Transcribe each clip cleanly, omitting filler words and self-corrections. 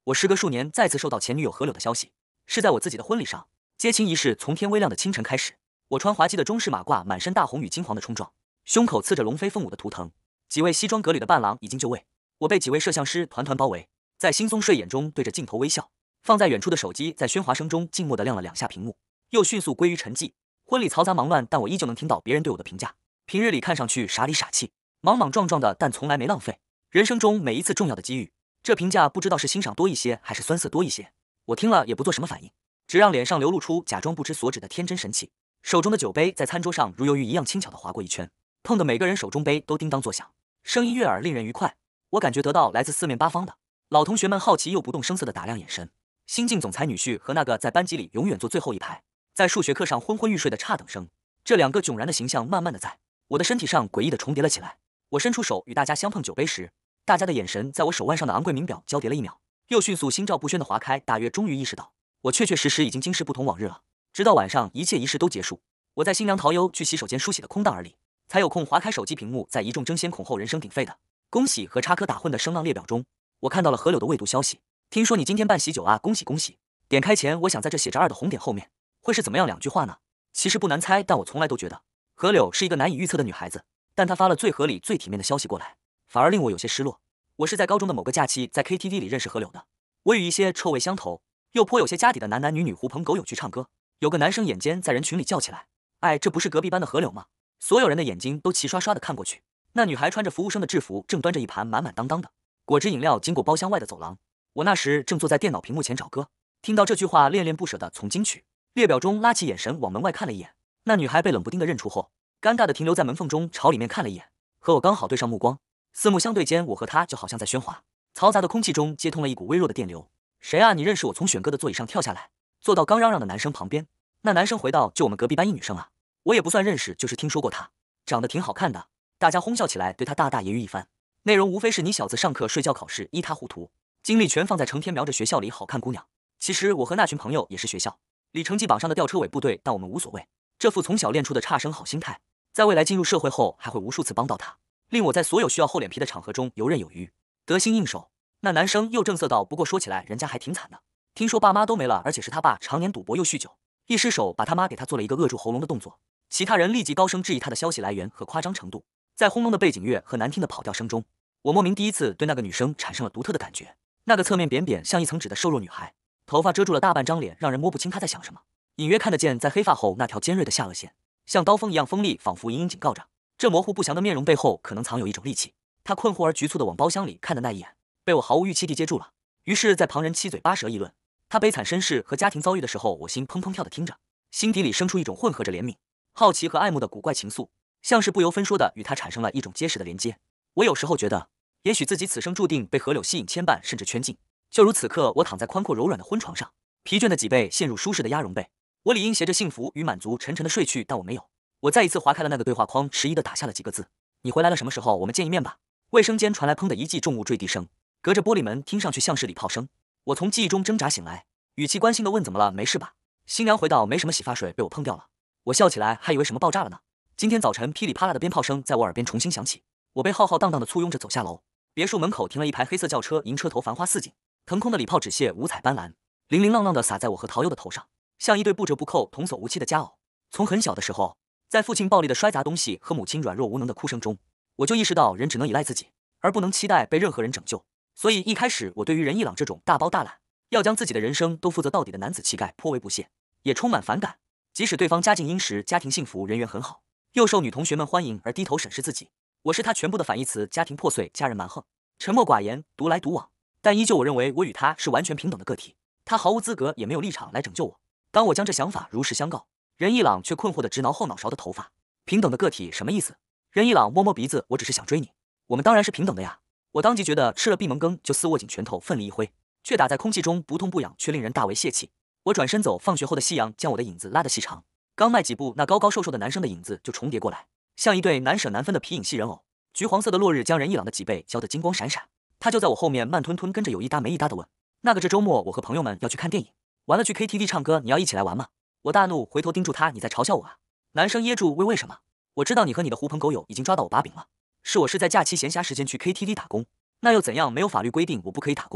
我时隔数年再次收到前女友何柳的消息，是在我自己的婚礼上。接亲仪式从天微亮的清晨开始，我穿滑稽的中式马褂，满身大红与金黄的冲撞，胸口刺着龙飞凤舞的图腾。几位西装革履的伴郎已经就位，我被几位摄像师团团包围，在惺忪睡眼中对着镜头微笑。放在远处的手机在喧哗声中静默地亮了2下屏幕，又迅速归于沉寂。婚礼嘈杂忙乱，但我依旧能听到别人对我的评价。平日里看上去傻里傻气、莽莽撞撞的，但从来没浪费人生中每一次重要的机遇。这评价不知道是欣赏多一些，还是酸涩多一些。我听了也不做什么反应，只让脸上流露出假装不知所指的天真神气。手中的酒杯在餐桌上如鱿鱼一样轻巧地划过一圈，碰得每个人手中杯都叮当作响，声音悦耳，令人愉快。我感觉得到来自四面八方的老同学们好奇又不动声色地打量眼神。新晋总裁女婿和那个在班级里永远坐最后一排，在数学课上昏昏欲睡的差等生，这2个迥然的形象慢慢地在我的身体上诡异地重叠了起来。我伸出手与大家相碰酒杯时，大家的眼神在我手腕上的昂贵名表交叠了1秒，又迅速心照不宣地划开。大约终于意识到，我确确实实已经今时不同往日了。直到晚上一切仪式都结束，我在新娘桃优去洗手间梳洗的空档儿里，才有空划开手机屏幕，在一众争先恐后、人声鼎沸的恭喜和插科打诨的声浪列表中，我看到了何柳的未读消息。听说你今天办喜酒啊，恭喜恭喜！点开前，我想在这写着2的红点后面会是怎么样2句话呢？其实不难猜，但我从来都觉得何柳是一个难以预测的女孩子。但她发了最合理、最体面的消息过来，反而令我有些失落。我是在高中的某个假期在 KTV 里认识何柳的。我与一些臭味相投又颇有些家底的男男女女狐朋狗友去唱歌，有个男生眼尖在人群里叫起来：“哎，这不是隔壁班的何柳吗？”所有人的眼睛都齐刷刷地看过去，那女孩穿着服务生的制服，正端着一盘满满当当的果汁饮料经过包厢外的走廊。我那时正坐在电脑屏幕前找歌，听到这句话，恋恋不舍地从金曲列表中拉起眼神往门外看了一眼。那女孩被冷不丁的认出后，尴尬地停留在门缝中，朝里面看了一眼，和我刚好对上目光，四目相对间，我和她就好像在喧哗嘈杂的空气中接通了一股微弱的电流。谁啊？你认识我？从选歌的座椅上跳下来，坐到刚嚷嚷的男生旁边。那男生回道：就我们隔壁班一女生啊。我也不算认识，就是听说过她，长得挺好看的。大家哄笑起来，对她大大揶揄一番，内容无非是你小子上课睡觉考试一塌糊涂，精力全放在成天瞄着学校里好看姑娘。其实我和那群朋友也是学校里成绩榜上的吊车尾部队，但我们无所谓。这副从小练出的差生好心态，在未来进入社会后还会无数次帮到他，令我在所有需要厚脸皮的场合中游刃有余，得心应手。那男生又正色道：不过说起来人家还挺惨的，听说爸妈都没了，而且是他爸常年赌博又酗酒，一失手把他妈给他做了一个扼住喉咙的动作。其他人立即高声质疑他的消息来源和夸张程度。在轰隆的背景乐和难听的跑调声中，我莫名第一次对那个女生产生了独特的感觉。那个侧面扁扁像一层纸的瘦弱女孩，头发遮住了大半张脸，让人摸不清她在想什么，隐约看得见在黑发后那条尖锐的下颚线，像刀锋一样锋利，仿佛隐隐警告着这模糊不详的面容背后可能藏有一种利器。她困惑而局促地往包厢里看的那一眼，被我毫无预期地接住了。于是，在旁人七嘴八舌议论她悲惨身世和家庭遭遇的时候，我心砰砰跳地听着，心底里生出一种混合着怜悯、好奇和爱慕的古怪情愫，像是不由分说的与她产生了一种结实的连接。我有时候觉得，也许自己此生注定被何柳吸引牵绊，甚至圈禁。就如此刻，我躺在宽阔柔软的婚床上，疲倦的脊背陷入舒适的鸭绒被，我理应携着幸福与满足沉沉的睡去，但我没有。我再一次划开了那个对话框，迟疑地打下了几个字：你回来了什么时候？我们见一面吧。卫生间传来砰的一记重物坠地声，隔着玻璃门听上去像是礼炮声。我从记忆中挣扎醒来，语气关心地问：怎么了？没事吧？新娘回道：没什么，洗发水被我碰掉了。我笑起来，还以为什么爆炸了呢。今天早晨噼里啪啦的鞭炮声在我耳边重新响起，我被浩浩荡荡地簇拥着走下楼。别墅门口停了一排黑色轿车，迎车头繁花似锦，腾空的礼炮纸屑五彩斑斓，零零浪浪地洒在我和陶优的头上，像一对不折不扣、童叟无欺的佳偶。从很小的时候，在父亲暴力的摔砸东西和母亲软弱无能的哭声中，我就意识到人只能依赖自己，而不能期待被任何人拯救。所以一开始，我对于任一朗这种大包大揽、要将自己的人生都负责到底的男子气概颇为不屑，也充满反感。即使对方家境殷实、家庭幸福、人缘很好，又受女同学们欢迎而低头审视自己，我是他全部的反义词：家庭破碎、家人蛮横、沉默寡言、独来独往。但依旧，我认为我与他是完全平等的个体，他毫无资格也没有立场来拯救我。当我将这想法如实相告，任一朗却困惑地直挠后脑勺的头发。平等的个体什么意思？任一朗摸摸鼻子，我只是想追你，我们当然是平等的呀。我当即觉得吃了闭门羹，就似握紧拳头奋力一挥，却打在空气中不痛不痒，却令人大为泄气。我转身走，放学后的夕阳将我的影子拉得细长，刚迈几步，那高高瘦瘦的男生的影子就重叠过来，像一对难舍难分的皮影戏人偶。橘黄色的落日将任一朗的脊背浇得金光闪闪，他就在我后面慢吞吞跟着有一搭没一搭的问：那个这周末我和朋友们要去看电影，完了去 KTV 唱歌，你要一起来玩吗？我大怒，回头盯住他：你在嘲笑我啊？男生噎住，为什么？我知道你和你的狐朋狗友已经抓到我把柄了，我是在假期闲暇时间去 KTV 打工，那又怎样？没有法律规定我不可以打工。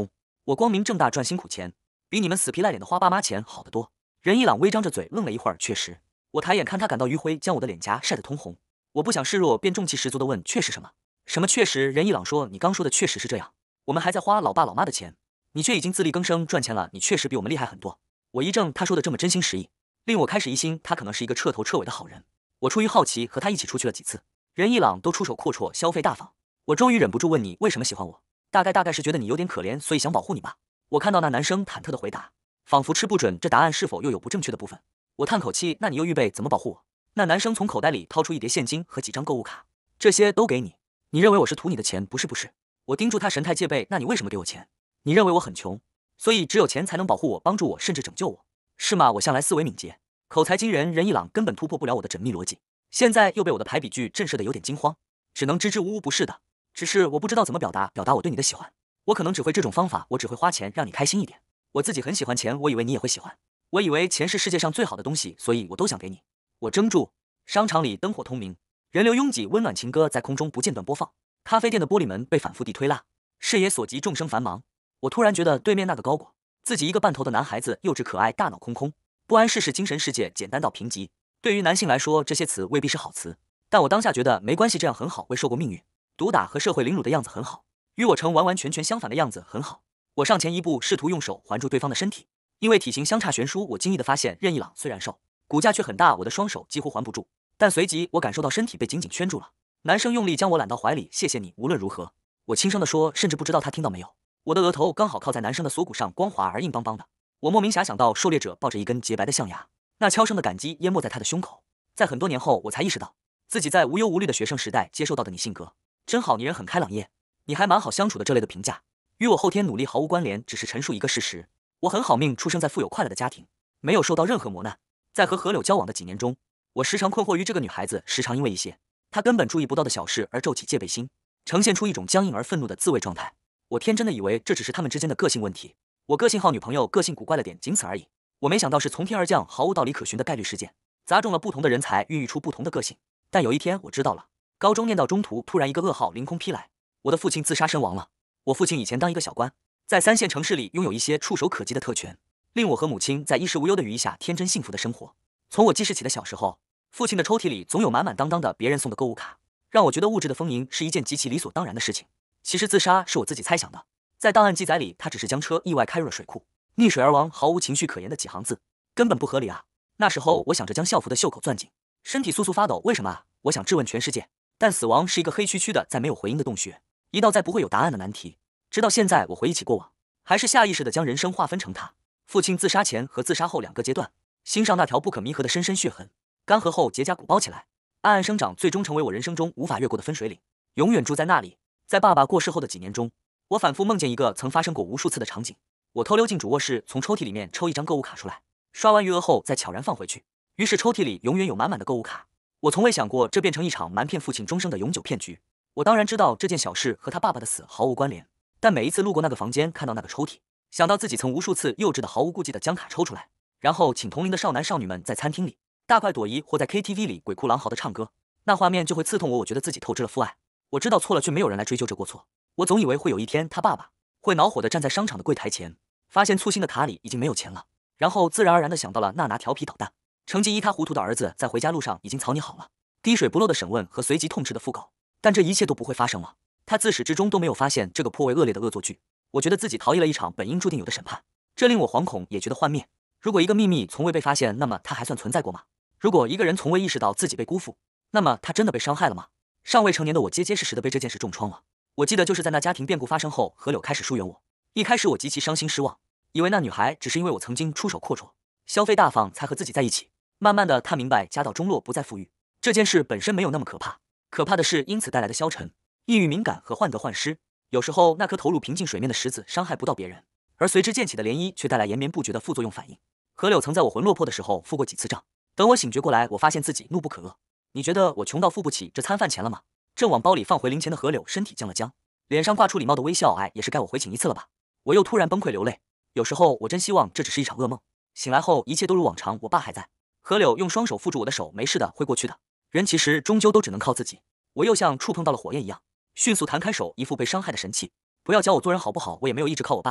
我光明正大赚辛苦钱，比你们死皮赖脸的花爸妈钱好得多。任一朗微张着嘴愣了一会儿，确实。我抬眼看他感到余晖将我的脸颊晒得通红，我不想示弱，便中气十足地问：确实什么？什么确实？任一朗说：你刚说的确实是这样，我们还在花老爸老妈的钱，你却已经自力更生赚钱了，你确实比我们厉害很多。我一怔，他说的这么真心实意，令我开始疑心他可能是一个彻头彻尾的好人。我出于好奇和他一起出去了几次，任一朗都出手阔绰，消费大方。我终于忍不住问：你为什么喜欢我？大概是觉得你有点可怜，所以想保护你吧。我看到那男生忐忑的回答，仿佛吃不准这答案是否又有不正确的部分。我叹口气：那你又预备怎么保护我？那男生从口袋里掏出一叠现金和几张购物卡，这些都给你。你认为我是图你的钱？不是。我盯住他，神态戒备。那你为什么给我钱？你认为我很穷，所以只有钱才能保护我、帮助我，甚至拯救我，是吗？我向来思维敏捷，口才惊人，任一朗根本突破不了我的缜密逻辑，现在又被我的排比句震慑得有点惊慌，只能支支吾吾。不是的，只是我不知道怎么表达我对你的喜欢。我可能只会这种方法，我只会花钱让你开心一点。我自己很喜欢钱，我以为你也会喜欢。我以为钱是世界上最好的东西，所以我都想给你。我怔住，商场里灯火通明，人流拥挤，温暖情歌在空中不间断播放。咖啡店的玻璃门被反复地推拉，视野所及众生繁忙。我突然觉得对面那个高过自己一个半头的男孩子，幼稚可爱，大脑空空，不谙世事，精神世界简单到贫瘠。对于男性来说，这些词未必是好词，但我当下觉得没关系，这样很好。未受过命运毒打和社会凌辱的样子很好，与我成完完全全相反的样子很好。我上前一步，试图用手环住对方的身体，因为体型相差悬殊，我惊异地发现任一朗虽然瘦，骨架却很大，我的双手几乎环不住。但随即我感受到身体被紧紧圈住了。男生用力将我揽到怀里，谢谢你，无论如何。我轻声地说，甚至不知道他听到没有。我的额头刚好靠在男生的锁骨上，光滑而硬邦邦的。我莫名遐想到狩猎者抱着一根洁白的象牙，那悄声的感激淹没在他的胸口。在很多年后，我才意识到自己在无忧无虑的学生时代接受到的你性格真好，你人很开朗耶，你还蛮好相处的这类的评价，与我后天努力毫无关联，只是陈述一个事实。我很好命，出生在富有快乐的家庭，没有受到任何磨难。在和何柳交往的几年中，我时常困惑于这个女孩子，时常因为一些她根本注意不到的小事而皱起戒备心，呈现出一种僵硬而愤怒的自卫状态。我天真的以为这只是他们之间的个性问题，我个性好，女朋友个性古怪了点，仅此而已。我没想到是从天而降、毫无道理可循的概率事件，砸中了不同的人才，孕育出不同的个性。但有一天我知道了，高中念到中途，突然一个噩耗凌空劈来，我的父亲自杀身亡了。我父亲以前当一个小官，在3线城市里拥有一些触手可及的特权，令我和母亲在衣食无忧的羽翼下天真幸福的生活。从我记事起的小时候，父亲的抽屉里总有满满当当的别人送的购物卡，让我觉得物质的丰盈是一件极其理所当然的事情。其实自杀是我自己猜想的，在档案记载里，他只是将车意外开入了水库，溺水而亡，毫无情绪可言的几行字，根本不合理啊！那时候我想着将校服的袖口攥紧，身体簌簌发抖。为什么啊？我想质问全世界，但死亡是一个黑黢黢的、再没有回音的洞穴，一道再不会有答案的难题。直到现在，我回忆起过往，还是下意识地将人生划分成他父亲自杀前和自杀后2个阶段，心上那条不可弥合的深深血痕，干涸后结痂鼓包起来，暗暗生长，最终成为我人生中无法越过的分水岭，永远住在那里。在爸爸过世后的几年中，我反复梦见一个曾发生过无数次的场景。我偷溜进主卧室，从抽屉里面抽一张购物卡出来，刷完余额后再悄然放回去，于是抽屉里永远有满满的购物卡。我从未想过这变成一场瞒骗父亲终生的永久骗局。我当然知道这件小事和他爸爸的死毫无关联，但每一次路过那个房间，看到那个抽屉，想到自己曾无数次幼稚的毫无顾忌的将卡抽出来，然后请同龄的少男少女们在餐厅里大快朵颐，或在 KTV 里鬼哭狼嚎的唱歌，那画面就会刺痛我。我觉得自己透支了父爱，我知道错了，却没有人来追究这过错。我总以为会有一天他爸爸会恼火地站在商场的柜台前，发现粗心的卡里已经没有钱了，然后自然而然地想到了那拿调皮捣蛋成绩一塌糊涂的儿子在回家路上已经草拟好了滴水不漏的审问和随即痛斥的讣告。但这一切都不会发生了，他自始至终都没有发现这个颇为恶劣的恶作剧。我觉得自己逃逸了一场本应注定有的审判，这令我惶恐，也觉得幻灭。如果一个秘密从未被发现，那么它还算存在过吗？如果一个人从未意识到自己被辜负，那么他真的被伤害了吗？尚未成年的我结结实实的被这件事重创了。我记得就是在那家庭变故发生后，何柳开始疏远我。一开始我极其伤心失望，以为那女孩只是因为我曾经出手阔绰、消费大方才和自己在一起。慢慢的，她明白家道中落不再富裕这件事本身没有那么可怕，可怕的是因此带来的消沉、抑郁、敏感和患得患失。有时候那颗投入平静水面的石子伤害不到别人，而随之溅起的涟漪却带来延绵不绝的副作用反应。何柳曾在我魂落魄的时候付过几次账，等我醒觉过来，我发现自己怒不可遏。你觉得我穷到付不起这餐饭钱了吗？正往包里放回零钱的何柳身体僵了僵，脸上挂出礼貌的微笑。哎，也是该我回请一次了吧？我又突然崩溃流泪。有时候我真希望这只是一场噩梦，醒来后一切都如往常，我爸还在。何柳用双手扶住我的手，没事的，会过去的。人其实终究都只能靠自己。我又像触碰到了火焰一样，迅速弹开手，一副被伤害的神气。不要教我做人好不好？我也没有一直靠我爸啊。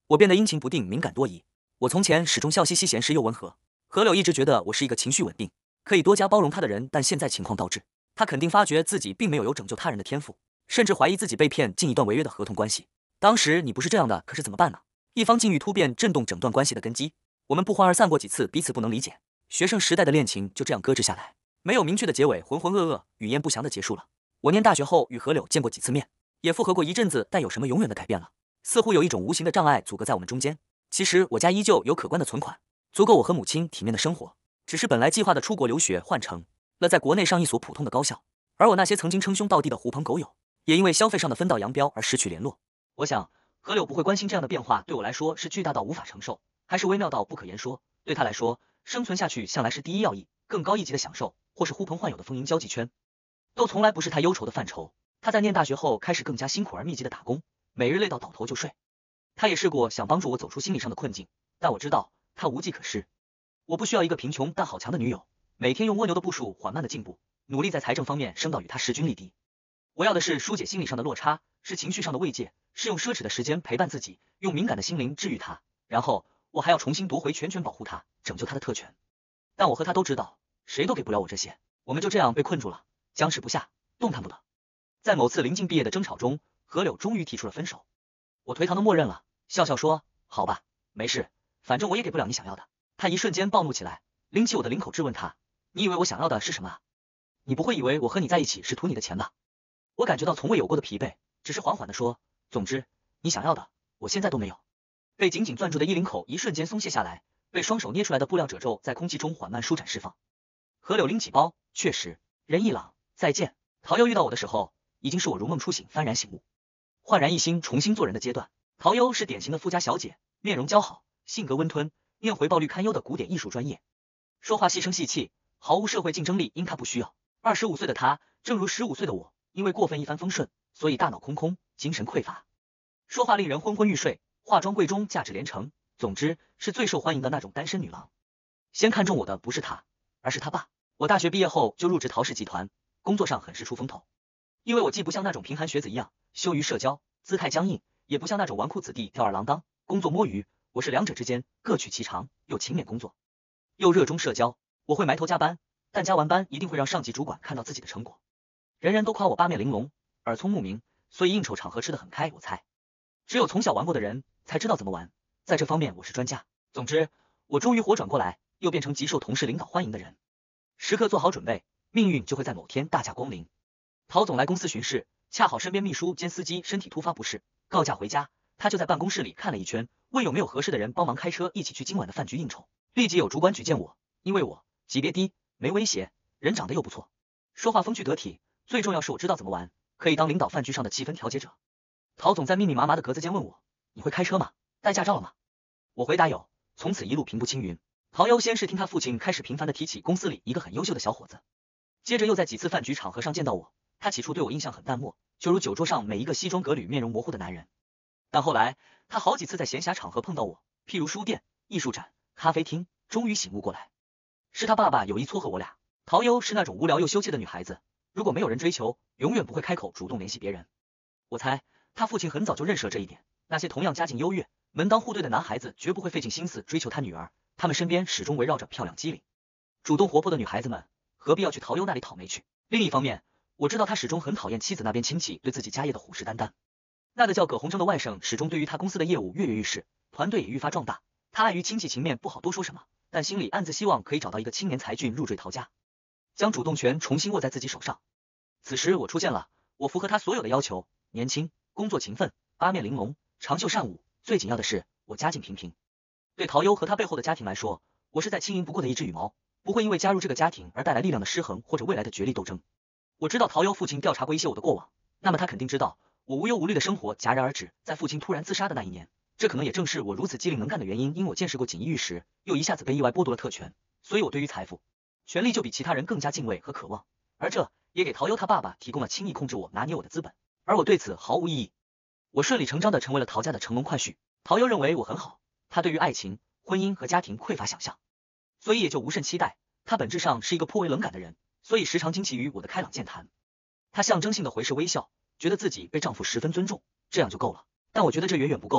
我变得阴晴不定，敏感多疑。我从前始终笑嘻嘻，闲适又温和。何柳一直觉得我是一个情绪稳定，可以多加包容他的人，但现在情况倒置，他肯定发觉自己并没有拯救他人的天赋，甚至怀疑自己被骗进一段违约的合同关系。当时你不是这样的，可是怎么办呢？一方境遇突变，震动整段关系的根基。我们不欢而散过几次，彼此不能理解，学生时代的恋情就这样搁置下来，没有明确的结尾，浑浑噩噩、语焉不详的结束了。我念大学后与何柳见过几次面，也复合过一阵子，但有什么永远的改变了？似乎有一种无形的障碍阻隔在我们中间。其实我家依旧有可观的存款，足够我和母亲体面的生活。只是本来计划的出国留学换成了在国内上一所普通的高校，而我那些曾经称兄道弟的狐朋狗友，也因为消费上的分道扬镳而失去联络。我想何柳不会关心这样的变化对我来说是巨大到无法承受，还是微妙到不可言说。对他来说，生存下去向来是第一要义，更高一级的享受，或是呼朋唤友的丰盈交际圈，都从来不是他忧愁的范畴。他在念大学后开始更加辛苦而密集的打工，每日累到倒头就睡。他也试过想帮助我走出心理上的困境，但我知道他无计可施。我不需要一个贫穷但好强的女友，每天用蜗牛的步数缓慢的进步，努力在财政方面升到与他势均力敌。我要的是疏解心理上的落差，是情绪上的慰藉，是用奢侈的时间陪伴自己，用敏感的心灵治愈他。然后我还要重新夺回全权保护他，拯救他的特权。但我和他都知道，谁都给不了我这些，我们就这样被困住了，僵持不下，动弹不得。在某次临近毕业的争吵中，何柳终于提出了分手。我颓唐的默认了，笑笑说：“好吧，没事，反正我也给不了你想要的。”他一瞬间暴怒起来，拎起我的领口质问他：“你以为我想要的是什么啊？你不会以为我和你在一起是图你的钱吧？”我感觉到从未有过的疲惫，只是缓缓地说：“总之，你想要的，我现在都没有。”被紧紧攥住的衣领口一瞬间松懈下来，被双手捏出来的布料褶皱在空气中缓慢舒展释放。何柳拎起包，确实，人一朗，再见。陶优遇到我的时候，已经是我如梦初醒，幡然醒悟，焕然一新，重新做人的阶段。陶优是典型的富家小姐，面容姣好，性格温吞，念回报率堪忧的古典艺术专业，说话细声细气，毫无社会竞争力，因她不需要。25岁的她，正如15岁的我，因为过分一帆风顺，所以大脑空空，精神匮乏，说话令人昏昏欲睡，化妆柜中价值连城，总之是最受欢迎的那种单身女郎。先看中我的不是她，而是她爸。我大学毕业后就入职陶氏集团，工作上很是出风头。因为我既不像那种贫寒学子一样羞于社交，姿态僵硬，也不像那种纨绔子弟吊儿郎当，工作摸鱼。我是两者之间，各取其长，又勤勉工作，又热衷社交。我会埋头加班，但加完班一定会让上级主管看到自己的成果。人人都夸我八面玲珑，耳聪目明，所以应酬场合吃得很开。我猜，只有从小玩过的人才知道怎么玩，在这方面我是专家。总之，我终于活转过来，又变成极受同事领导欢迎的人。时刻做好准备，命运就会在某天大驾光临。陶总来公司巡视，恰好身边秘书兼司机身体突发不适，告假回家。他就在办公室里看了一圈，问有没有合适的人帮忙开车一起去今晚的饭局应酬。立即有主管举荐我，因为我级别低，没威胁，人长得又不错，说话风趣得体，最重要是我知道怎么玩，可以当领导饭局上的气氛调节者。陶总在密密麻麻的格子间问我：“你会开车吗？带驾照了吗？”我回答有，从此一路平步青云。陶优先是听他父亲开始频繁的提起公司里一个很优秀的小伙子，接着又在几次饭局场合上见到我。他起初对我印象很淡漠，就如酒桌上每一个西装革履、面容模糊的男人。但后来，他好几次在闲暇场合碰到我，譬如书店、艺术展、咖啡厅，终于醒悟过来，是他爸爸有意撮合我俩。陶优是那种无聊又羞怯的女孩子，如果没有人追求，永远不会开口主动联系别人。我猜，他父亲很早就认识了这一点，那些同样家境优越、门当户对的男孩子绝不会费尽心思追求他女儿，他们身边始终围绕着漂亮机灵、主动活泼的女孩子们，何必要去陶优那里讨媒去？另一方面，我知道他始终很讨厌妻子那边亲戚对自己家业的虎视眈眈。那个叫葛洪正的外甥始终对于他公司的业务跃跃欲试，团队也愈发壮大。他碍于亲戚情面不好多说什么，但心里暗自希望可以找到一个青年才俊入赘陶家，将主动权重新握在自己手上。此时我出现了，我符合他所有的要求，年轻，工作勤奋，八面玲珑，长袖善舞，最紧要的是我家境平平。对陶优和他背后的家庭来说，我是再轻盈不过的一只羽毛，不会因为加入这个家庭而带来力量的失衡或者未来的角力斗争。我知道陶优父亲调查过一些我的过往，那么他肯定知道我无忧无虑的生活戛然而止在父亲突然自杀的那一年。这可能也正是我如此机灵能干的原因，因我见识过锦衣玉食，又一下子被意外剥夺了特权，所以我对于财富、权力就比其他人更加敬畏和渴望，而这也给陶优他爸爸提供了轻易控制我、拿捏我的资本，而我对此毫无异议。我顺理成章的成为了陶家的乘龙快婿。陶优认为我很好，他对于爱情、婚姻和家庭匮乏想象，所以也就无甚期待。他本质上是一个颇为冷感的人，所以时常惊奇于我的开朗健谈。他象征性的回视微笑，觉得自己被丈夫十分尊重，这样就够了。但我觉得这远远不够，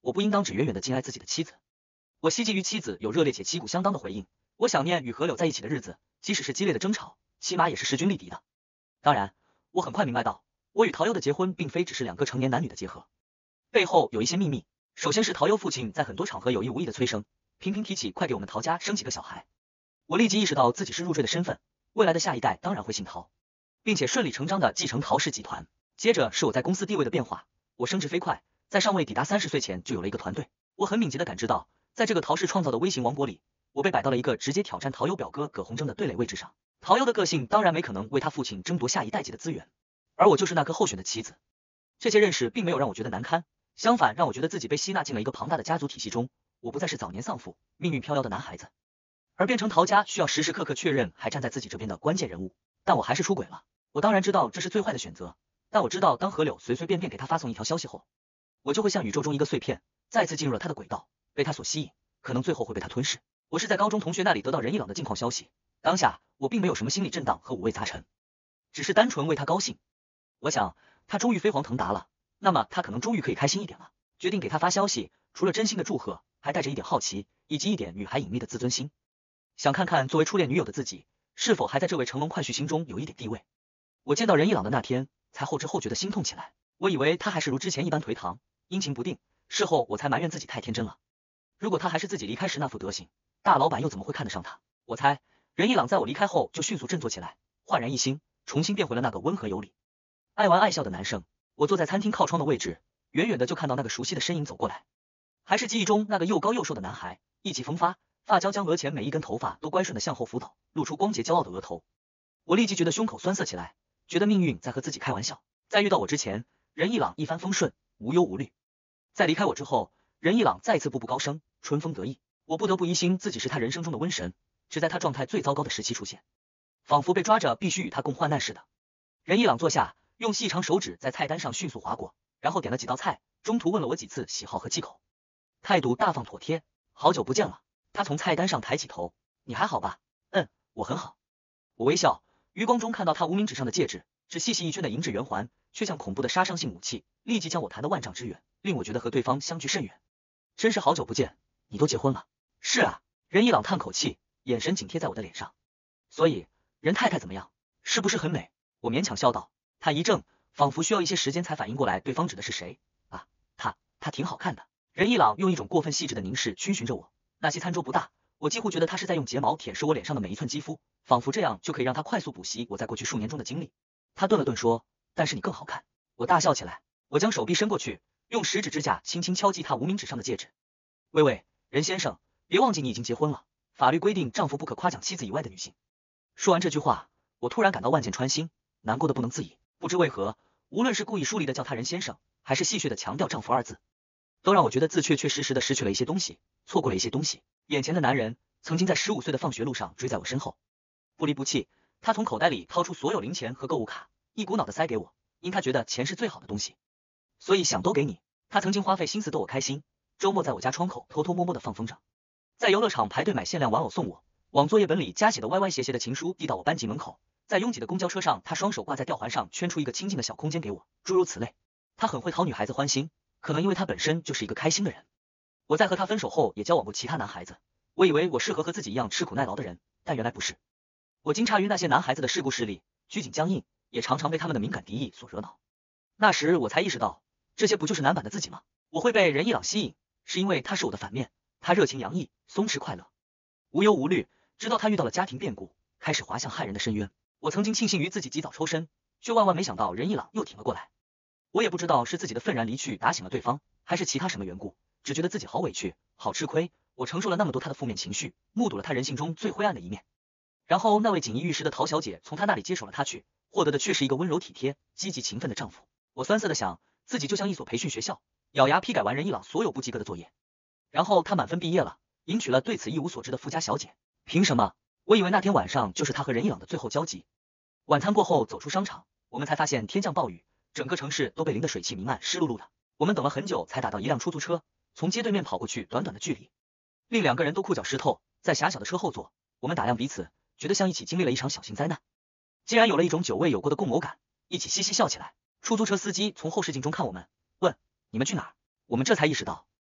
我不应当只远远的敬爱自己的妻子。我希冀于妻子有热烈且旗鼓相当的回应。我想念与何柳在一起的日子，即使是激烈的争吵，起码也是势均力敌的。当然，我很快明白到，我与陶优的结婚并非只是两个成年男女的结合，背后有一些秘密。首先是陶优父亲在很多场合有意无意的催生，频频提起快给我们陶家生几个小孩。我立即意识到自己是入赘的身份，未来的下一代当然会姓陶，并且顺理成章的继承陶氏集团。接着是我在公司地位的变化，我升职飞快，在尚未抵达30岁前就有了一个团队。我很敏捷的感知到，在这个陶氏创造的微型王国里，我被摆到了一个直接挑战陶优表哥葛洪征的对垒位置上。陶优的个性当然没可能为他父亲争夺下一代际的资源，而我就是那个候选的棋子。这些认识并没有让我觉得难堪，相反让我觉得自己被吸纳进了一个庞大的家族体系中。我不再是早年丧父、命运飘摇的男孩子，而变成陶家需要时时刻刻确认还站在自己这边的关键人物。但我还是出轨了。我当然知道这是最坏的选择，但我知道当何柳随随便便给他发送一条消息后，我就会像宇宙中一个碎片，再次进入了他的轨道，被他所吸引，可能最后会被他吞噬。我是在高中同学那里得到任一朗的近况消息，当下我并没有什么心理震荡和五味杂陈，只是单纯为他高兴。我想他终于飞黄腾达了，那么他可能终于可以开心一点了。决定给他发消息，除了真心的祝贺，还带着一点好奇，以及一点女孩隐秘的自尊心，想看看作为初恋女友的自己，是否还在这位乘龙快婿心中有一点地位。我见到任一朗的那天，才后知后觉的心痛起来。我以为他还是如之前一般颓唐、阴晴不定，事后我才埋怨自己太天真了。如果他还是自己离开时那副德行，大老板又怎么会看得上他？我猜任一朗在我离开后就迅速振作起来，焕然一新，重新变回了那个温和有礼、爱玩爱笑的男生。我坐在餐厅靠窗的位置，远远的就看到那个熟悉的身影走过来，还是记忆中那个又高又瘦的男孩，意气风发，发胶将额前每一根头发都乖顺的向后扶倒，露出光洁骄傲的额头。我立即觉得胸口酸涩起来，觉得命运在和自己开玩笑。在遇到我之前，任一朗一帆风顺，无忧无虑；在离开我之后，任一朗再次步步高升，春风得意。我不得不疑心自己是他人生中的瘟神，只在他状态最糟糕的时期出现，仿佛被抓着必须与他共患难似的。任一朗坐下，用细长手指在菜单上迅速划过，然后点了几道菜，中途问了我几次喜好和忌口，态度大方妥帖。好久不见了。他从菜单上抬起头，你还好吧？我很好。我微笑，余光中看到他无名指上的戒指，是细细一圈的银质圆环，却像恐怖的杀伤性武器，立即将我弹得万丈之远，令我觉得和对方相距甚远。真是好久不见，你都结婚了？是啊。任一朗叹口气，眼神紧贴在我的脸上。所以任太太怎么样？是不是很美？我勉强笑道。他一怔，仿佛需要一些时间才反应过来对方指的是谁。啊，她挺好看的。任一朗用一种过分细致的凝视逡巡着我。那些餐桌不大，我几乎觉得他是在用睫毛舔舐我脸上的每一寸肌肤，仿佛这样就可以让他快速补习我在过去数年中的经历。他顿了顿说，但是你更好看。我大笑起来，我将手臂伸过去，用食指指甲轻轻敲击他无名指上的戒指。喂，任先生，别忘记你已经结婚了，法律规定丈夫不可夸奖妻子以外的女性。说完这句话，我突然感到万箭穿心，难过的不能自已。不知为何，无论是故意疏离的叫他人先生，还是戏谑的强调丈夫二字，都让我觉得自确确实实的失去了一些东西，错过了一些东西。眼前的男人曾经在15岁的放学路上追在我身后，不离不弃。他从口袋里掏出所有零钱和购物卡，一股脑的塞给我，因他觉得钱是最好的东西，所以想都给你。他曾经花费心思逗我开心，周末在我家窗口偷偷摸摸的放风筝，在游乐场排队买限量玩偶送我，往作业本里加写的歪歪斜斜的情书递到我班级门口，在拥挤的公交车上，他双手挂在吊环上圈出一个清静的小空间给我，诸如此类。他很会讨女孩子欢心，可能因为他本身就是一个开心的人。我在和他分手后也交往过其他男孩子，我以为我适合和自己一样吃苦耐劳的人，但原来不是。我惊诧于那些男孩子的世故势利、拘谨僵硬，也常常被他们的敏感敌意所惹恼。那时我才意识到，这些不就是男版的自己吗？我会被任一朗吸引，是因为他是我的反面，他热情洋溢，松弛快乐，无忧无虑，直到他遇到了家庭变故，开始滑向害人的深渊。我曾经庆幸于自己及早抽身，却万万没想到任一朗又挺了过来。我也不知道是自己的愤然离去打醒了对方，还是其他什么缘故，只觉得自己好委屈，好吃亏。我承受了那么多他的负面情绪，目睹了他人性中最灰暗的一面。然后那位锦衣玉食的陶小姐从他那里接手了他去，获得的却是一个温柔体贴、积极勤奋的丈夫。我酸涩的想，自己就像一所培训学校，咬牙批改完任一朗所有不及格的作业。然后他满分毕业了，迎娶了对此一无所知的富家小姐。凭什么？我以为那天晚上就是他和任一朗的最后交集。晚餐过后走出商场，我们才发现天降暴雨，整个城市都被淋得水汽弥漫，湿漉漉的。我们等了很久才打到一辆出租车，从街对面跑过去，短短的距离，另两个人都裤脚湿透，在狭小的车后座，我们打量彼此，觉得像一起经历了一场小型灾难，竟然有了一种久未有过的共谋感，一起嘻嘻笑起来。出租车司机从后视镜中看我们，问：你们去哪儿？我们这才意识到，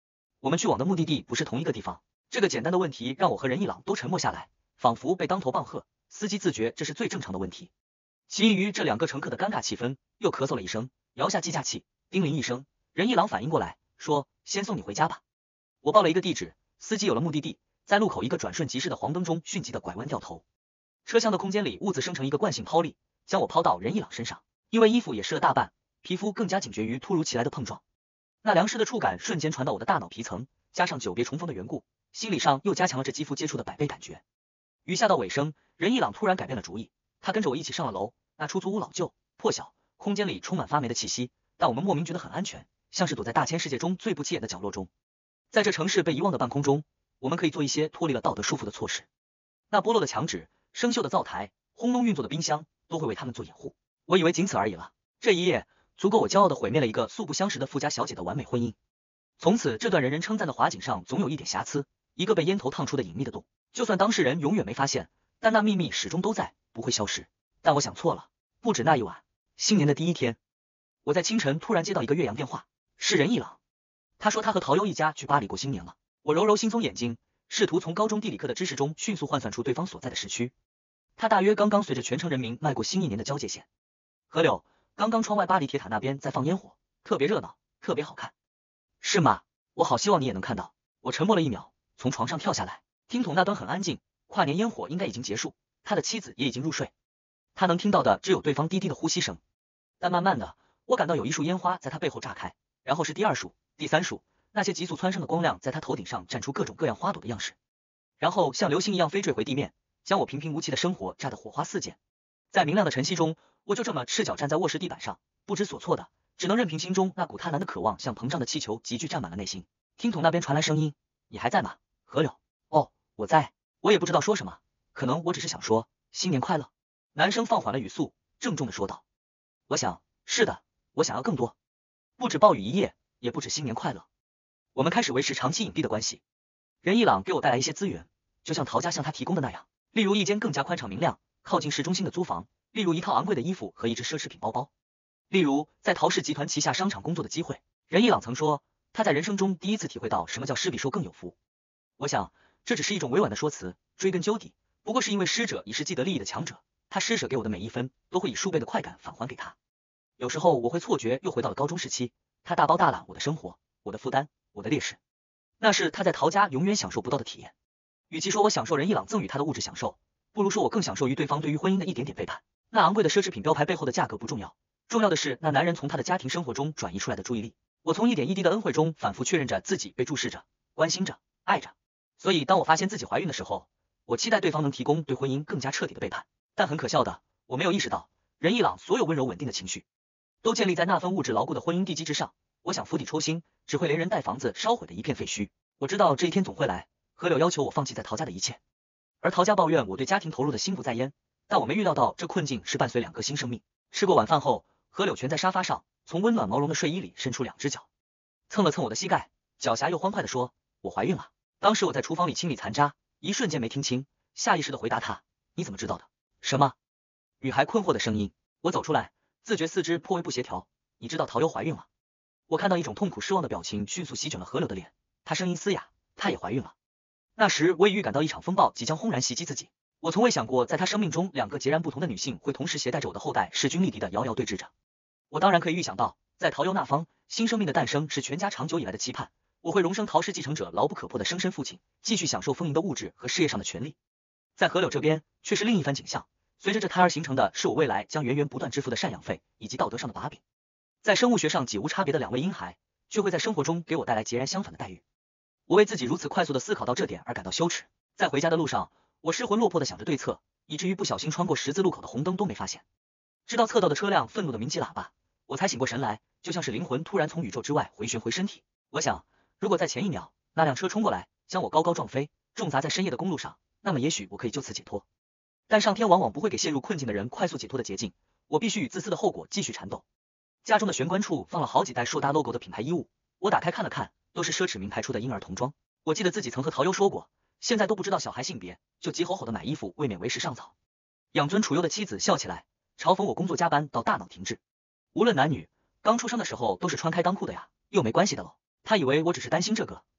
我们去往的目的地不是同一个地方。这个简单的问题让我和任一朗都沉默下来，仿佛被当头棒喝。司机自觉这是最正常的问题。起因于这两个乘客的尴尬气氛，又咳嗽了一声，摇下计价器，叮铃一声。任一朗反应过来，说：“先送你回家吧。”我报了一个地址，司机有了目的地，在路口一个转瞬即逝的黄灯中迅疾的拐弯掉头。车厢的空间里兀自生成一个惯性抛力，将我抛到任一朗身上。因为衣服也湿了大半，皮肤更加警觉于突如其来的碰撞。那凉湿的触感瞬间传到我的大脑皮层，加上久别重逢的缘故，心理上又加强了这肌肤接触的100倍感觉。雨下到尾声，任一朗突然改变了主意，他跟着我一起上了楼。那出租屋老旧破小，空间里充满发霉的气息，但我们莫名觉得很安全，像是躲在大千世界中最不起眼的角落中。在这城市被遗忘的半空中，我们可以做一些脱离了道德束缚的措施。那剥落的墙纸、生锈的灶台、轰隆运作的冰箱，都会为他们做掩护。我以为仅此而已了，这一夜足够我骄傲的毁灭了一个素不相识的富家小姐的完美婚姻。从此，这段人人称赞的华景上总有一点瑕疵，一个被烟头烫出的隐秘的洞。就算当事人永远没发现，但那秘密始终都在，不会消失。但我想错了，不止那一晚，新年的第一天，我在清晨突然接到一个岳阳电话，是任一朗。他说他和陶优一家去巴黎过新年了。我揉揉惺忪眼睛，试图从高中地理课的知识中迅速换算出对方所在的时区。他大约刚刚随着全城人民迈过新一年的交界线。河柳，刚刚窗外巴黎铁塔那边在放烟火，特别热闹，特别好看。是吗？我好希望你也能看到。我沉默了1秒，从床上跳下来。听筒那端很安静，跨年烟火应该已经结束，他的妻子也已经入睡。他能听到的只有对方低低的呼吸声。但慢慢的，我感到有一束烟花在他背后炸开，然后是第2束、第3束，那些急速蹿升的光亮在他头顶上绽出各种各样花朵的样式，然后像流星一样飞坠回地面，将我平平无奇的生活炸得火花四溅。在明亮的晨曦中，我就这么赤脚站在卧室地板上，不知所措的，只能任凭心中那股贪婪的渴望像膨胀的气球急剧占满了内心。听筒那边传来声音：“你还在吗，河柳？”“哦，我在。”我也不知道说什么，可能我只是想说新年快乐。男生放缓了语速，郑重的说道：“我想，是的，我想要更多，不止暴雨一夜，也不止新年快乐。我们开始维持长期隐蔽的关系。任一朗给我带来一些资源，就像陶家向他提供的那样，例如一间更加宽敞明亮、靠近市中心的租房，例如一套昂贵的衣服和一只奢侈品包包，例如在陶氏集团旗下商场工作的机会。任一朗曾说，他在人生中第一次体会到什么叫施比受更有福。我想，这只是一种委婉的说辞，追根究底，不过是因为施者已是既得利益的强者，他施舍给我的每一分，都会以数倍的快感返还给他。有时候我会错觉又回到了高中时期，他大包大揽我的生活，我的负担，我的劣势，那是他在陶家永远享受不到的体验。与其说我享受任一朗赠予他的物质享受，不如说我更享受于对方对于婚姻的一点点背叛。那昂贵的奢侈品标牌背后的价格不重要，重要的是那男人从他的家庭生活中转移出来的注意力。我从一点一滴的恩惠中反复确认着自己被注视着、关心着、爱着。所以当我发现自己怀孕的时候，我期待对方能提供对婚姻更加彻底的背叛。但很可笑的，我没有意识到，任一朗所有温柔稳定的情绪，都建立在那份物质牢固的婚姻地基之上。我想釜底抽薪，只会连人带房子烧毁的一片废墟。我知道这一天总会来，河柳要求我放弃在陶家的一切，而陶家抱怨我对家庭投入的心不在焉，但我没预料到这困境是伴随2个新生命。吃过晚饭后，河柳蜷在沙发上，从温暖毛绒的睡衣里伸出2只脚，蹭了蹭我的膝盖，狡黠又欢快地说：“我怀孕了。”当时我在厨房里清理残渣，一瞬间没听清，下意识地回答他：“你怎么知道的？”“什么？”女孩困惑的声音。我走出来，自觉四肢颇为不协调。“你知道陶优怀孕了？”我看到一种痛苦失望的表情迅速席卷了河柳的脸，她声音嘶哑，她也怀孕了。那时我已预感到一场风暴即将轰然袭击自己。我从未想过，在她生命中2个截然不同的女性会同时携带着我的后代势均力敌的遥遥对峙着。我当然可以预想到，在陶优那方，新生命的诞生是全家长久以来的期盼，我会荣升陶氏继承者牢不可破的生身父亲，继续享受丰盈的物质和事业上的权利。在河柳这边却是另一番景象，随着这胎儿形成的是我未来将源源不断支付的赡养费以及道德上的把柄。在生物学上几无差别的2位婴孩，却会在生活中给我带来截然相反的待遇。我为自己如此快速的思考到这点而感到羞耻。在回家的路上，我失魂落魄的想着对策，以至于不小心穿过十字路口的红灯都没发现。直到侧道的车辆愤怒的鸣起喇叭，我才醒过神来，就像是灵魂突然从宇宙之外回旋回身体。我想，如果在前一秒那辆车冲过来，将我高高撞飞，重砸在深夜的公路上，那么也许我可以就此解脱。但上天往往不会给陷入困境的人快速解脱的捷径，我必须与自私的后果继续缠斗。家中的玄关处放了好几袋硕大 logo 的品牌衣物，我打开看了看，都是奢侈名牌出的婴儿童装。我记得自己曾和陶优说过，现在都不知道小孩性别，就急吼吼的买衣服，未免为时尚早。养尊处优的妻子笑起来，嘲讽我工作加班到大脑停滞。无论男女，刚出生的时候都是穿开裆裤的呀，又没关系的喽。他以为我只是担心这个，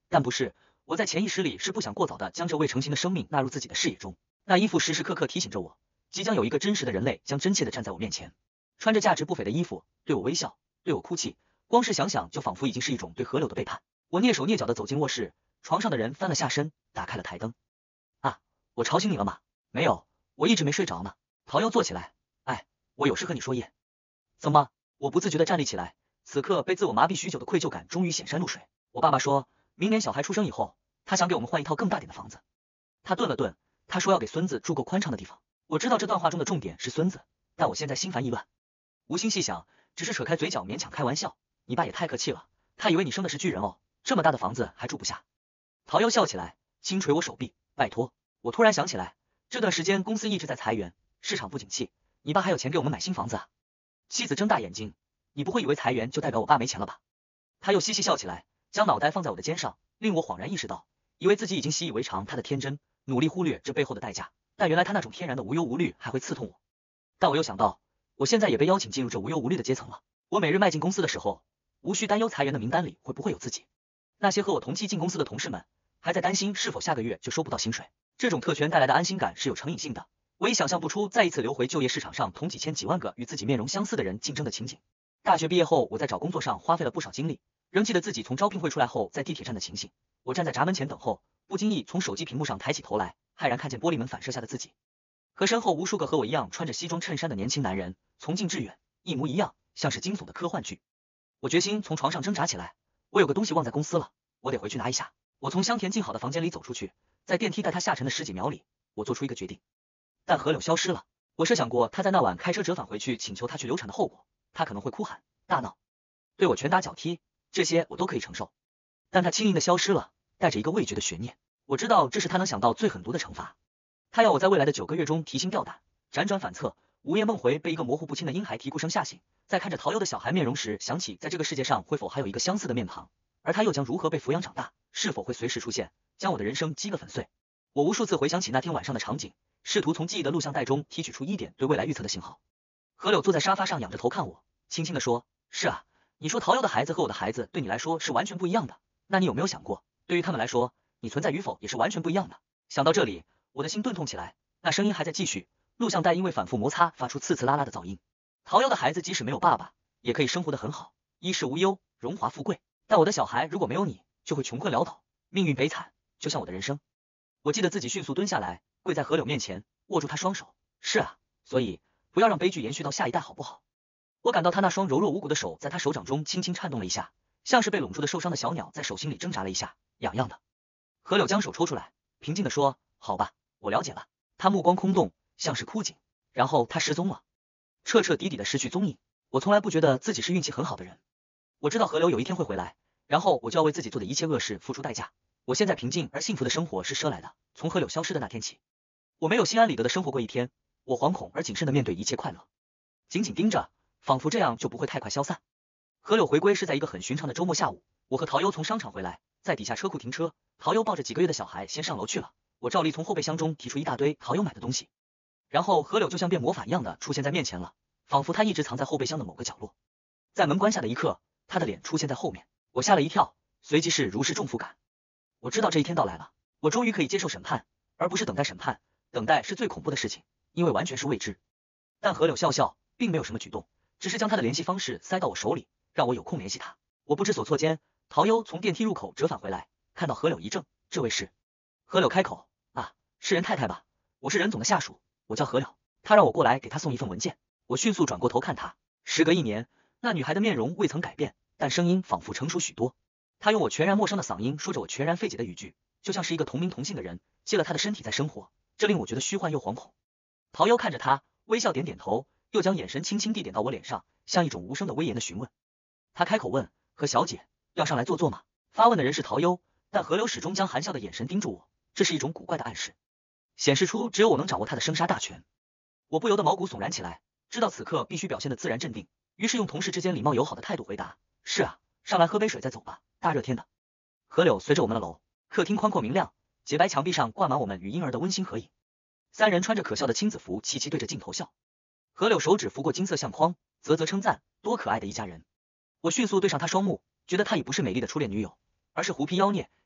但不是，我在潜意识里是不想过早的将这未成型的生命纳入自己的视野中。那衣服时时刻刻提醒着我，即将有一个真实的人类将真切的站在我面前，穿着价值不菲的衣服，对我微笑，对我哭泣。光是想想就仿佛已经是一种对河流的背叛。我蹑手蹑脚的走进卧室，床上的人翻了下身，打开了台灯。啊，我吵醒你了吗？没有，我一直没睡着呢。陶优坐起来，哎，我有事和你说夜。怎么？我不自觉的站立起来，此刻被自我麻痹许久的愧疚感终于显山露水。我爸爸说，明年小孩出生以后，他想给我们换一套更大点的房子。他顿了顿，他说要给孙子住够宽敞的地方。我知道这段话中的重点是孙子，但我现在心烦意乱，无心细想，只是扯开嘴角勉强开玩笑。你爸也太客气了，他以为你生的是巨人哦，这么大的房子还住不下。陶优笑起来，轻捶我手臂，拜托。我突然想起来，这段时间公司一直在裁员，市场不景气，你爸还有钱给我们买新房子啊？妻子睁大眼睛，你不会以为裁员就代表我爸没钱了吧？他又嘻嘻笑起来，将脑袋放在我的肩上，令我恍然意识到，以为自己已经习以为常他的天真，努力忽略这背后的代价，但原来他那种天然的无忧无虑还会刺痛我。但我又想到，我现在也被邀请进入这无忧无虑的阶层了，我每日迈进公司的时候，无需担忧裁员的名单里会不会有自己。那些和我同期进公司的同事们，还在担心是否下个月就收不到薪水。这种特权带来的安心感是有成瘾性的，我已想象不出再一次流回就业市场上同几千几万个与自己面容相似的人竞争的情景。大学毕业后，我在找工作上花费了不少精力，仍记得自己从招聘会出来后在地铁站的情形。我站在闸门前等候，不经意从手机屏幕上抬起头来，骇然看见玻璃门反射下的自己，和身后无数个和我一样穿着西装衬衫的年轻男人，从近至远一模一样，像是惊悚的科幻剧。我决心从床上挣扎起来，我有个东西忘在公司了，我得回去拿一下。我从香田静好的房间里走出去，在电梯带他下沉的10几秒里，我做出一个决定。但河柳消失了，我设想过他在那晚开车折返回去请求他去流产的后果，他可能会哭喊大闹，对我拳打脚踢，这些我都可以承受。但他轻盈的消失了，带着一个味觉的悬念。我知道这是他能想到最狠毒的惩罚，他要我在未来的9个月中提心吊胆，辗转反侧，午夜梦回，被一个模糊不清的婴孩啼哭声吓醒，在看着陶优的小孩面容时，想起在这个世界上会否还有一个相似的面庞，而他又将如何被抚养长大，是否会随时出现，将我的人生击个粉碎。我无数次回想起那天晚上的场景，试图从记忆的录像带中提取出一点对未来预测的信号。河柳坐在沙发上仰着头看我，轻轻地说，是啊，你说陶优的孩子和我的孩子对你来说是完全不一样的，那你有没有想过，对于他们来说，你存在与否也是完全不一样的。想到这里，我的心钝痛起来，那声音还在继续，录像带因为反复摩擦发出刺刺啦啦的噪音。陶优的孩子即使没有爸爸，也可以生活得很好，衣食无忧，荣华富贵，但我的小孩如果没有你，就会穷困潦倒，命运悲惨，就像我的人生。我记得自己迅速蹲下来，跪在河柳面前，握住他双手。是啊，所以不要让悲剧延续到下一代好不好？我感到他那双柔弱无骨的手在他手掌中轻轻颤动了一下，像是被拢住的受伤的小鸟在手心里挣扎了一下，痒痒的。河柳将手抽出来，平静地说，好吧，我了解了。他目光空洞，像是枯井，然后他失踪了，彻彻底底的失去踪影。我从来不觉得自己是运气很好的人，我知道河柳有一天会回来，然后我就要为自己做的一切恶事付出代价。我现在平静而幸福的生活是赊来的，从河柳消失的那天起，我没有心安理得的生活过一天，我惶恐而谨慎的面对一切快乐，紧紧盯着，仿佛这样就不会太快消散。河柳回归是在一个很寻常的周末下午，我和陶优从商场回来，在底下车库停车，陶优抱着几个月的小孩先上楼去了，我照例从后备箱中提出一大堆陶优买的东西，然后河柳就像变魔法一样的出现在面前了，仿佛他一直藏在后备箱的某个角落。在门关下的一刻，他的脸出现在后面，我吓了一跳，随即是如释重负感。我知道这一天到来了，我终于可以接受审判，而不是等待审判，等待是最恐怖的事情，因为完全是未知。但河柳笑笑，并没有什么举动，只是将他的联系方式塞到我手里，让我有空联系他。我不知所措间，陶优从电梯入口折返回来，看到河柳一怔，这位是？河柳开口，啊，是任太太吧？我是任总的下属，我叫河柳，他让我过来给他送一份文件。我迅速转过头看他，时隔1年，那女孩的面容未曾改变，但声音仿佛成熟许多。他用我全然陌生的嗓音说着我全然费解的语句，就像是一个同名同姓的人借了他的身体在生活，这令我觉得虚幻又惶恐。陶优看着他，微笑点点头，又将眼神轻轻地点到我脸上，像一种无声的威严的询问。他开口问，何小姐要上来坐坐吗？发问的人是陶优，但河流始终将含笑的眼神盯住我，这是一种古怪的暗示，显示出只有我能掌握他的生杀大权。我不由得毛骨悚然起来，知道此刻必须表现得自然镇定，于是用同事之间礼貌友好的态度回答，是啊，上来喝杯水再走吧，大热天的。河柳随着我们的楼，客厅宽阔明亮，洁白墙壁上挂满我们与婴儿的温馨合影。3人穿着可笑的亲子服，齐齐对着镜头笑。河柳手指拂过金色相框，啧啧称赞，多可爱的一家人。我迅速对上他双目，觉得她已不是美丽的初恋女友，而是狐皮妖孽，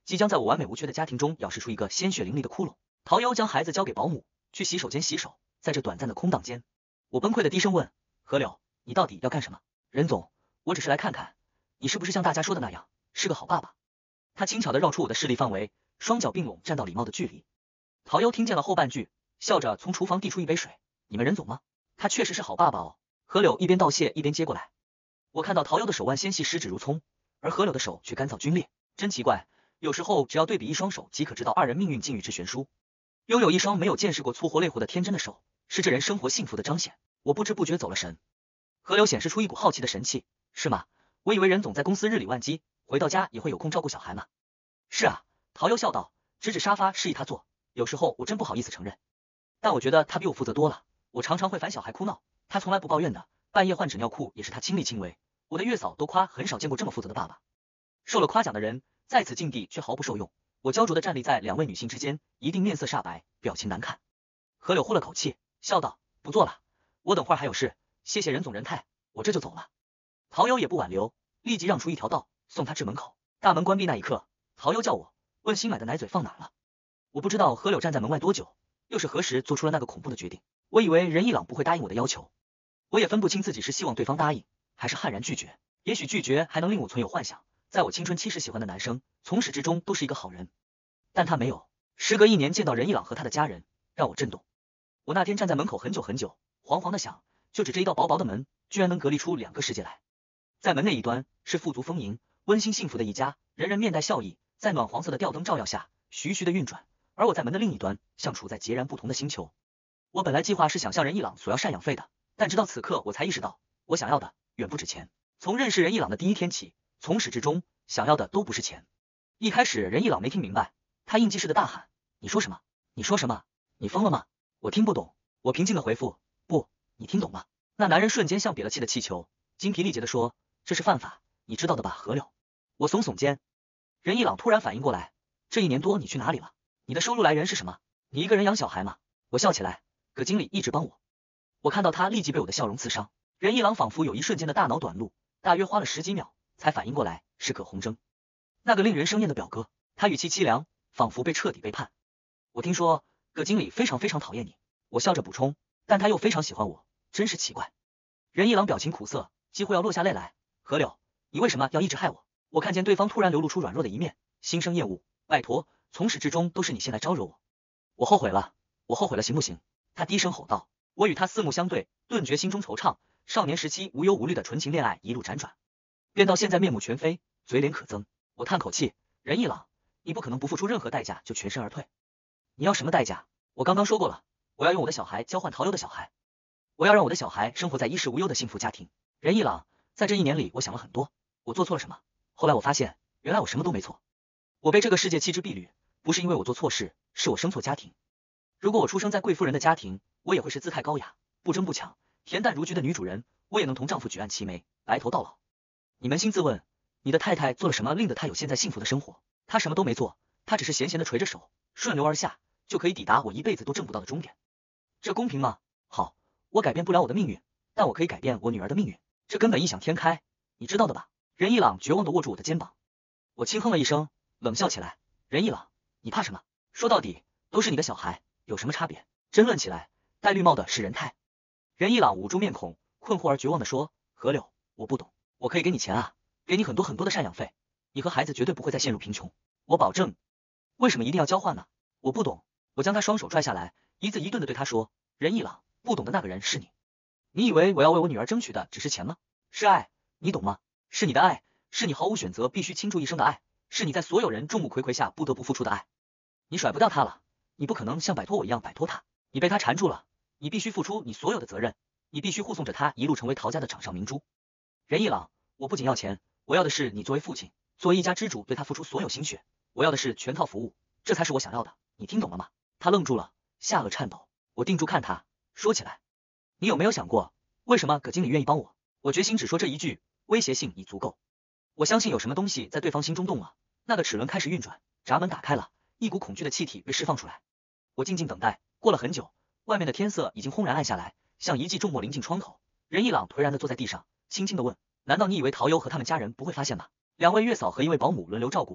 即将在我完美无缺的家庭中咬噬出一个鲜血淋漓的窟窿。陶优将孩子交给保姆，去洗手间洗手。在这短暂的空档间，我崩溃的低声问何柳，你到底要干什么？任总，我只是来看看，你是不是像大家说的那样，是个好爸爸。他轻巧地绕出我的视力范围，双脚并拢，站到礼貌的距离。陶优听见了后半句，笑着从厨房递出一杯水。你们任总吗？他确实是好爸爸哦。何柳一边道谢一边接过来。我看到陶优的手腕纤细，十指如葱，而何柳的手却干燥皲裂。真奇怪，有时候只要对比一双手，即可知道二人命运境遇之悬殊。拥有一双没有见识过粗活累活的天真的手，是这人生活幸福的彰显。我不知不觉走了神。何柳显示出一股好奇的神气。是吗？我以为任总在公司日理万机，回到家也会有空照顾小孩呢。是啊，陶优笑道，指指沙发示意他坐。有时候我真不好意思承认，但我觉得他比我负责多了。我常常会烦小孩哭闹，他从来不抱怨的，半夜换纸尿裤也是他亲力亲为。我的月嫂都夸很少见过这么负责的爸爸。受了夸奖的人在此境地却毫不受用。我焦灼地站立在两位女性之间，一定面色煞白，表情难看。何柳呼了口气，笑道，不做了，我等会儿还有事，谢谢任总仁泰，我这就走了。陶优也不挽留，立即让出一条道，送他至门口。大门关闭那一刻，陶优叫我问新买的奶嘴放哪了。我不知道何柳站在门外多久，又是何时做出了那个恐怖的决定。我以为任一朗不会答应我的要求，我也分不清自己是希望对方答应，还是悍然拒绝。也许拒绝还能令我存有幻想，在我青春期时喜欢的男生，从始至终都是一个好人。但他没有。时隔1年见到任一朗和他的家人，让我震动。我那天站在门口很久很久，惶惶的想，就只这一道薄薄的门，居然能隔离出2个世界来。在门那一端是富足丰盈、温馨幸福的一家，人人面带笑意，在暖黄色的吊灯照耀下，徐徐的运转。而我在门的另一端，像处在截然不同的星球。我本来计划是想向任一朗索要赡养费的，但直到此刻我才意识到，我想要的远不止钱。从认识任一朗的第一天起，从始至终想要的都不是钱。一开始任一朗没听明白，他应激似的大喊，你说什么？你说什么？你疯了吗？我听不懂。我平静的回复，不，你听懂吗？那男人瞬间像瘪了气的气球，精疲力竭的说，这是犯法，你知道的吧，何柳。我耸耸肩。任一朗突然反应过来，这1年多你去哪里了？你的收入来源是什么？你一个人养小孩吗？我笑起来，葛经理一直帮我。我看到他立即被我的笑容刺伤。任一朗仿佛有一瞬间的大脑短路，大约花了10几秒才反应过来是葛洪征，那个令人生厌的表哥。他语气凄凉，仿佛被彻底背叛。我听说葛经理非常非常讨厌你。我笑着补充，但他又非常喜欢我，真是奇怪。任一朗表情苦涩，几乎要落下泪来。何柳，你为什么要一直害我？我看见对方突然流露出软弱的一面，心生厌恶。拜托，从始至终都是你先来招惹我。我后悔了，我后悔了，行不行？他低声吼道。我与他四目相对，顿觉心中惆怅。少年时期无忧无虑的纯情恋爱一路辗转，便到现在面目全非，嘴脸可憎。我叹口气，任一朗，你不可能不付出任何代价就全身而退。你要什么代价？我刚刚说过了，我要用我的小孩交换陶优的小孩，我要让我的小孩生活在衣食无忧的幸福家庭。任一朗，在这1年里，我想了很多，我做错了什么？后来我发现，原来我什么都没错。我被这个世界弃之敝履，不是因为我做错事，是我生错家庭。如果我出生在贵夫人的家庭，我也会是姿态高雅、不争不抢、恬淡如菊的女主人，我也能同丈夫举案齐眉，白头到老。你扪心自问，你的太太做了什么令得她有现在幸福的生活？她什么都没做，她只是闲闲的垂着手，顺流而下，就可以抵达我一辈子都挣不到的终点。这公平吗？好，我改变不了我的命运，但我可以改变我女儿的命运，这根本异想天开，你知道的吧？任一朗绝望地握住我的肩膀。我轻哼了一声，冷笑起来。任一朗，你怕什么？说到底都是你的小孩，有什么差别？争论起来，戴绿帽的是任泰。任一朗捂住面孔，困惑而绝望地说，何柳，我不懂，我可以给你钱啊，给你很多很多的赡养费，你和孩子绝对不会再陷入贫穷，我保证。为什么一定要交换呢？我不懂。我将他双手拽下来，一字一顿地对他说，任一朗，不懂的那个人是你。你以为我要为我女儿争取的只是钱吗？是爱，你懂吗？是你的爱，是你毫无选择必须倾注一生的爱，是你在所有人众目睽睽下不得不付出的爱。你甩不掉他了，你不可能像摆脱我一样摆脱他，你被他缠住了，你必须付出你所有的责任，你必须护送着他一路成为陶家的掌上明珠。任一朗，我不仅要钱，我要的是你作为父亲，作为一家之主对他付出所有心血，我要的是全套服务，这才是我想要的，你听懂了吗？他愣住了，下颚颤抖。我定住看他，说起来，你有没有想过，为什么葛经理愿意帮我？我决心只说这一句，威胁性已足够。我相信有什么东西在对方心中动了，那个齿轮开始运转，闸门打开了，一股恐惧的气体被释放出来。我静静等待，过了很久，外面的天色已经轰然暗下来，像一记重墨临近窗口。任一朗颓然地坐在地上，轻轻地问，难道你以为陶优和他们家人不会发现吗？2位月嫂和1位保姆轮流照顾，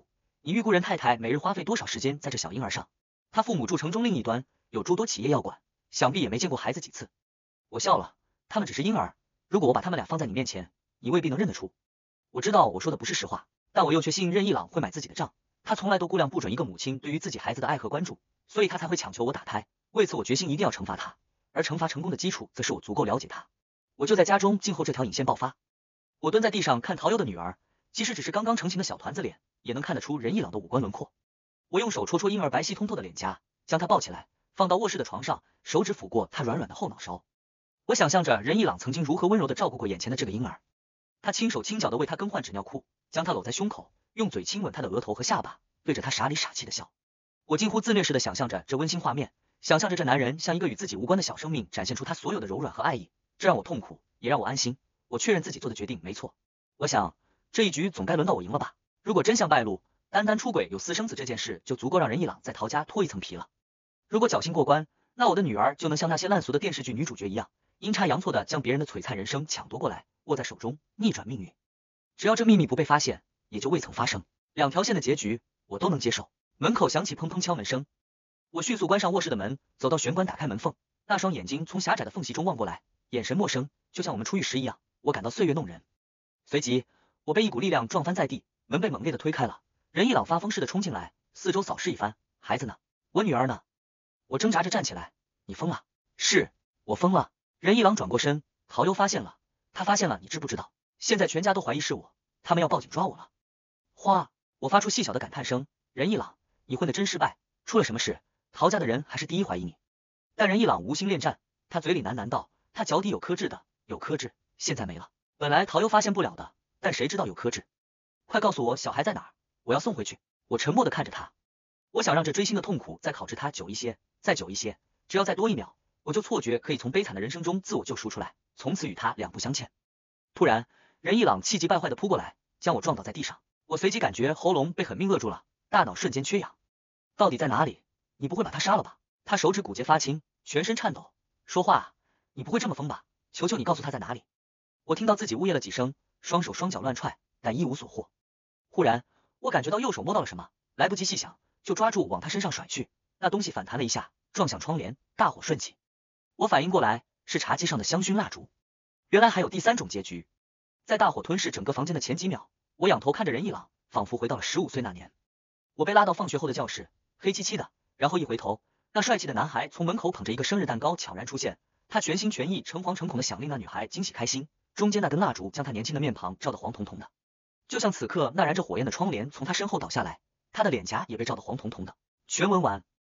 你预估任太太每日花费多少时间在这小婴儿上？他父母住城中另一端，有诸多企业要管，想必也没见过孩子几次。我笑了，他们只是婴儿，如果我把他们俩放在你面前，你未必能认得出。我知道我说的不是实话，但我又确信任一郎会买自己的账，他从来都估量不准一个母亲对于自己孩子的爱和关注，所以他才会强求我打胎。为此我决心一定要惩罚他，而惩罚成功的基础则是我足够了解他。我就在家中静候这条引线爆发。我蹲在地上看桃优的女儿，即使只是刚刚成型的小团子脸，也能看得出任一郎的五官轮廓。我用手戳戳婴儿白皙通透的脸颊，将他抱起来，放到卧室的床上，手指抚过他软软的后脑勺。我想象着任一郎曾经如何温柔地照顾过眼前的这个婴儿，他轻手轻脚地为他更换纸尿裤，将他搂在胸口，用嘴亲吻他的额头和下巴，对着他傻里傻气的笑。我近乎自虐似的想象着这温馨画面，想象着这男人像一个与自己无关的小生命，展现出他所有的柔软和爱意，这让我痛苦，也让我安心。我确认自己做的决定没错。我想，这一局总该轮到我赢了吧？如果真相败露，单单出轨有私生子这件事就足够让任一郎在陶家脱一层皮了。如果侥幸过关，那我的女儿就能像那些烂俗的电视剧女主角一样，阴差阳错的将别人的璀璨人生抢夺过来，握在手中，逆转命运。只要这秘密不被发现，也就未曾发生。两条线的结局，我都能接受。门口响起砰砰敲门声，我迅速关上卧室的门，走到玄关，打开门缝，那双眼睛从狭窄的缝隙中望过来，眼神陌生，就像我们初遇时一样，我感到岁月弄人。随即，我被一股力量撞翻在地，门被猛烈的推开了。任一郎发疯似的冲进来，四周扫视一番，孩子呢？我女儿呢？我挣扎着站起来，你疯了？是，我疯了。任一郎转过身，陶优发现了，他发现了，你知不知道？现在全家都怀疑是我，他们要报警抓我了。哗！我发出细小的感叹声。任一郎，你混得真失败，出了什么事？陶家的人还是第一怀疑你。但任一郎无心恋战，他嘴里喃喃道，他脚底有颗痣的，有颗痣，现在没了。本来陶优发现不了的，但谁知道有颗痣？快告诉我小孩在哪儿，我要送回去。我沉默地看着他，我想让这锥心的痛苦再烤制他久一些，再久一些，只要再多1秒，我就错觉可以从悲惨的人生中自我救赎出来，从此与他两不相欠。突然，任一郎气急败坏地扑过来，将我撞倒在地上。我随即感觉喉咙被狠命扼住了，大脑瞬间缺氧。到底在哪里？你不会把他杀了吧？他手指骨节发青，全身颤抖。说话啊！你不会这么疯吧？求求你告诉他在哪里！我听到自己呜咽了几声，双手双脚乱踹，但一无所获。忽然，我感觉到右手摸到了什么，来不及细想，就抓住往他身上甩去。那东西反弹了一下，撞向窗帘，大火顺起。我反应过来，是茶几上的香薰蜡烛。原来还有第3种结局。在大火吞噬整个房间的前几秒，我仰头看着任一郎，仿佛回到了15岁那年。我被拉到放学后的教室，黑漆漆的，然后一回头，那帅气的男孩从门口捧着一个生日蛋糕悄然出现，他全心全意、诚惶诚恐的想令那女孩惊喜开心，中间那根蜡烛将他年轻的面庞照得黄彤彤的，就像此刻那燃着火焰的窗帘从他身后倒下来，他的脸颊也被照得黄彤彤的。全文完。